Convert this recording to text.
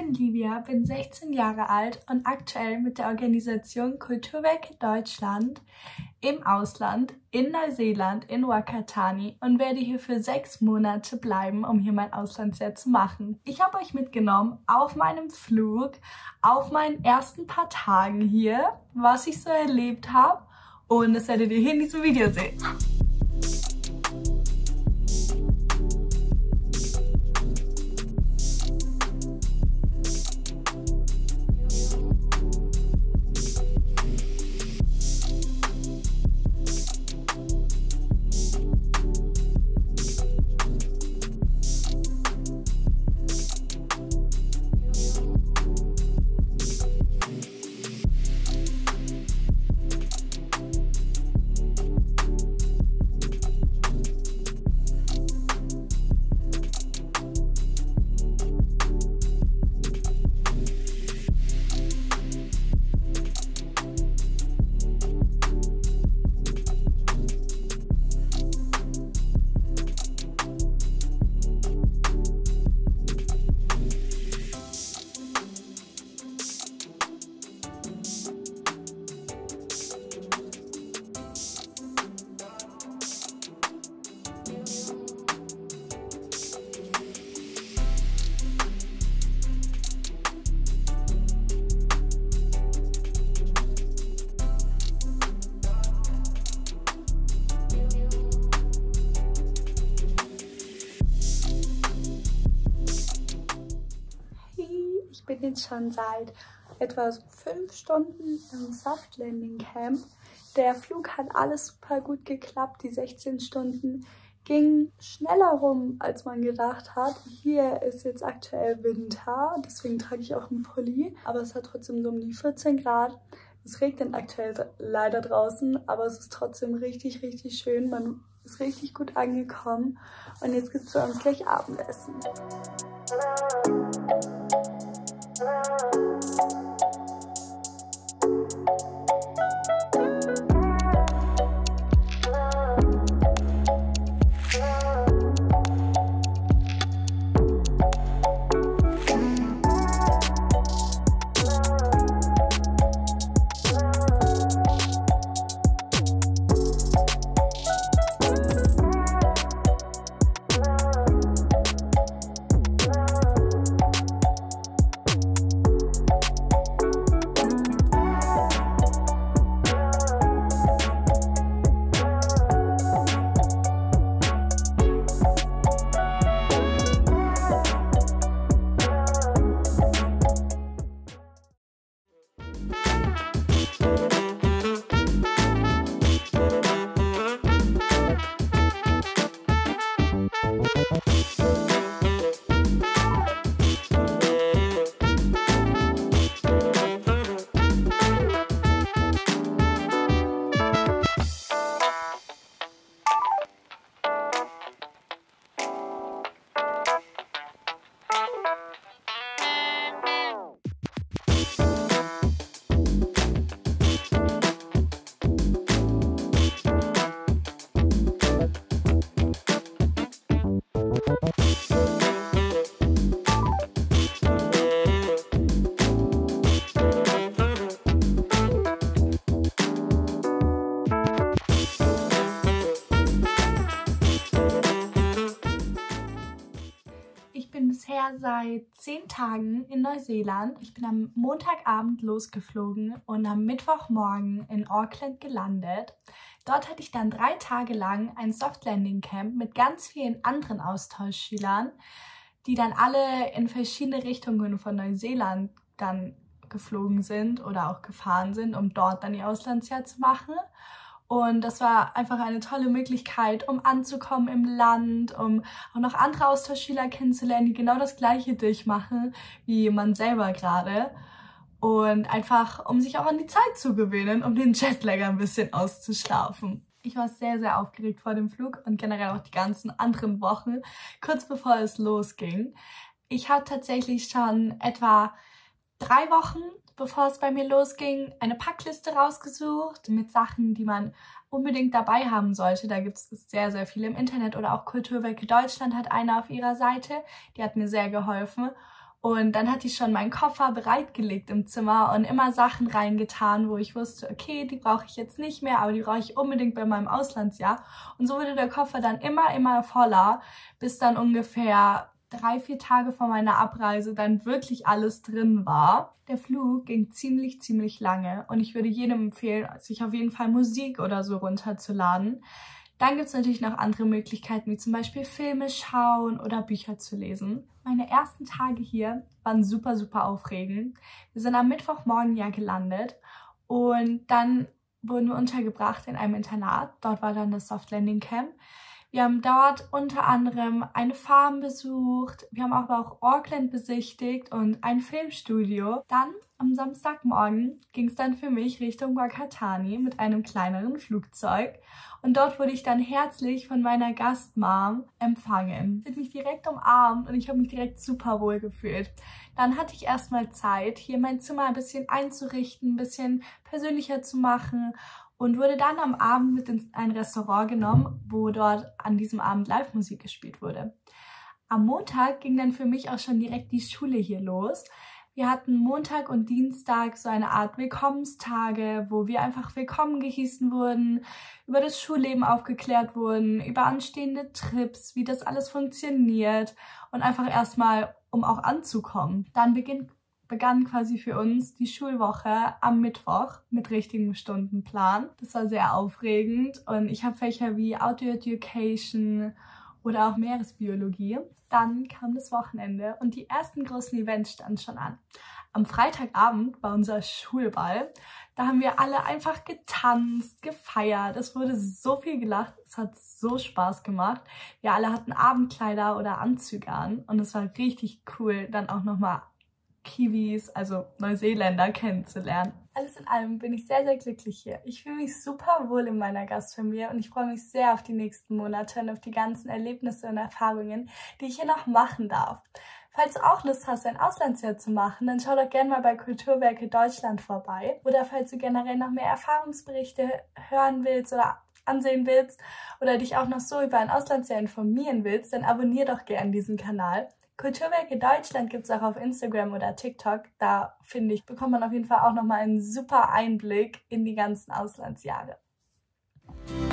bin Livia, bin 16 Jahre alt und aktuell mit der Organisation Kulturwerke Deutschland im Ausland, in Neuseeland, in Whakatane und werde hier für 6 Monate bleiben, um hier mein Auslandsjahr zu machen. Ich habe euch mitgenommen auf meinem Flug, auf meinen ersten paar Tagen hier, was ich so erlebt habe, und das werdet ihr hier in diesem Video sehen. Ich bin jetzt schon seit etwa 5 Stunden im Soft Landing Camp. Der Flug hat alles super gut geklappt. Die 16 Stunden gingen schneller rum, als man gedacht hat. Hier ist jetzt aktuell Winter, deswegen trage ich auch einen Pulli. Aber es hat trotzdem so um die 14 Grad. Es regnet aktuell leider draußen, aber es ist trotzdem richtig, richtig schön. Man ist richtig gut angekommen. Und jetzt gibt es für uns gleich Abendessen. Ich bin bisher seit 10 Tagen in Neuseeland. Ich bin am Montagabend losgeflogen und am Mittwochmorgen in Auckland gelandet. Dort hatte ich dann 3 Tage lang ein Soft Landing Camp mit ganz vielen anderen Austauschschülern, die dann alle in verschiedene Richtungen von Neuseeland dann geflogen sind oder auch gefahren sind, um dort dann ihr Auslandsjahr zu machen. Und das war einfach eine tolle Möglichkeit, um anzukommen im Land, um auch noch andere Austauschschüler kennenzulernen, die genau das Gleiche durchmachen wie man selber gerade. Und einfach, um sich auch an die Zeit zu gewöhnen, um den Jetlag ein bisschen auszuschlafen. Ich war sehr, sehr aufgeregt vor dem Flug und generell auch die ganzen anderen Wochen, kurz bevor es losging. Ich habe tatsächlich schon etwa 3 Wochen, bevor es bei mir losging, eine Packliste rausgesucht mit Sachen, die man unbedingt dabei haben sollte. Da gibt es sehr, sehr viele im Internet oder auch Kulturwerke Deutschland hat eine auf ihrer Seite. Die hat mir sehr geholfen. Und dann hatte ich schon meinen Koffer bereitgelegt im Zimmer und immer Sachen reingetan, wo ich wusste, okay, die brauche ich jetzt nicht mehr, aber die brauche ich unbedingt bei meinem Auslandsjahr. Und so wurde der Koffer dann immer voller, bis dann ungefähr 3-4 Tage vor meiner Abreise dann wirklich alles drin war. Der Flug ging ziemlich lange und ich würde jedem empfehlen, sich auf jeden Fall Musik oder so runterzuladen. Dann gibt es natürlich noch andere Möglichkeiten, wie zum Beispiel Filme schauen oder Bücher zu lesen. Meine ersten Tage hier waren super aufregend. Wir sind am Mittwochmorgen ja gelandet und dann wurden wir untergebracht in einem Internat. Dort war dann das Soft Landing Camp. Wir haben dort unter anderem eine Farm besucht, wir haben aber auch Auckland besichtigt und ein Filmstudio. Dann am Samstagmorgen ging es dann für mich Richtung Wakatani mit einem kleineren Flugzeug und dort wurde ich dann herzlich von meiner Gastmom empfangen. Sie hat mich direkt umarmt und ich habe mich direkt super wohl gefühlt. Dann hatte ich erstmal Zeit, hier mein Zimmer ein bisschen einzurichten, ein bisschen persönlicher zu machen und wurde dann am Abend mit in ein Restaurant genommen, wo dort an diesem Abend Live-Musik gespielt wurde. Am Montag ging dann für mich auch schon direkt die Schule hier los. Wir hatten Montag und Dienstag so eine Art Willkommenstage, wo wir einfach willkommen geheißen wurden, über das Schulleben aufgeklärt wurden, über anstehende Trips, wie das alles funktioniert und einfach erstmal, um auch anzukommen. Dann begann quasi für uns die Schulwoche am Mittwoch mit richtigem Stundenplan. Das war sehr aufregend und ich habe Fächer wie Outdoor Education oder auch Meeresbiologie. Dann kam das Wochenende und die ersten großen Events standen schon an. Am Freitagabend war unser Schulball. Da haben wir alle einfach getanzt, gefeiert. Es wurde so viel gelacht. Es hat so Spaß gemacht. Wir alle hatten Abendkleider oder Anzüge an und es war richtig cool, dann auch nochmal Kiwis, also Neuseeländer, kennenzulernen. Alles in allem bin ich sehr glücklich hier. Ich fühle mich super wohl in meiner Gastfamilie und ich freue mich sehr auf die nächsten Monate und auf die ganzen Erlebnisse und Erfahrungen, die ich hier noch machen darf. Falls du auch Lust hast, ein Auslandsjahr zu machen, dann schau doch gerne mal bei Kulturwerke Deutschland vorbei. Oder falls du generell noch mehr Erfahrungsberichte hören willst oder ansehen willst oder dich auch noch so über ein Auslandsjahr informieren willst, dann abonniere doch gerne diesen Kanal. Kulturwerke Deutschland gibt es auch auf Instagram oder TikTok. Da, finde ich, bekommt man auf jeden Fall auch nochmal einen super Einblick in die ganzen Auslandsjahre.